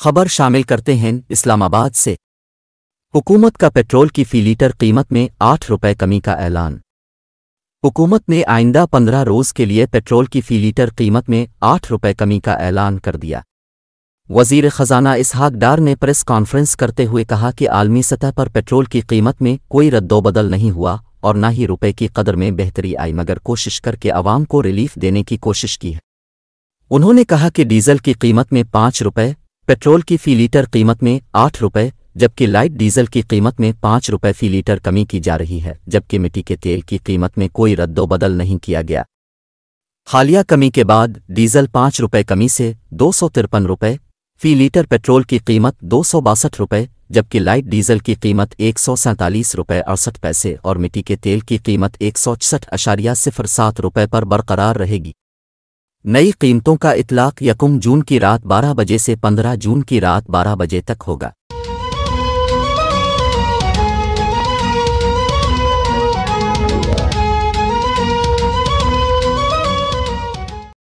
खबर शामिल करते हैं इस्लामाबाद से। हुकूमत का पेट्रोल की फी लीटर कीमत में 8 रुपये कमी का ऐलान। हुकूमत ने आइंदा 15 रोज़ के लिए पेट्रोल की फी लीटर कीमत में 8 रुपये कमी का ऐलान कर दिया। वज़ीर ख़ज़ाना इसहाक डार ने प्रेस कॉन्फ्रेंस करते हुए कहा कि आलमी सतह पर पेट्रोल की कीमत में कोई रद्दोबदल नहीं हुआ और न ही रुपए की कदर में बेहतरी आई, मगर कोशिश करके आवाम को रिलीफ देने की कोशिश की है। उन्होंने कहा कि डीजल की कीमत में 5 रुपये, पेट्रोल की फी लीटर कीमत में 8 रुपये, जबकि लाइट डीजल की कीमत में 5 रुपये फी लीटर कमी की जा रही है, जबकि मिट्टी के तेल की कीमत में कोई रद्दोबदल नहीं किया गया। हालिया कमी के बाद डीजल 5 रुपये कमी से 253 रुपये फी लीटर, पेट्रोल की कीमत 262 रुपये, जबकि लाइट डीजल की कीमत 147 रुपये 68 पैसे और मिट्टी के तेल की कीमत 161.07 रुपये पर बरकरार रहेगी। नई कीमतों का इतलाक 1 जून की रात 12 बजे से 15 जून की रात 12 बजे तक होगा।